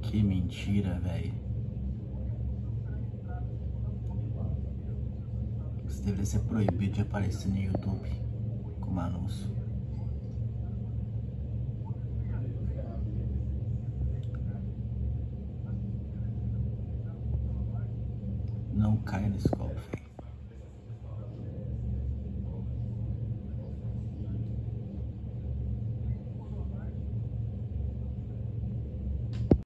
Que mentira, velho. Isso deveria ser proibido de aparecer no YouTube como anúncio. Não caia nesse golpe, velho.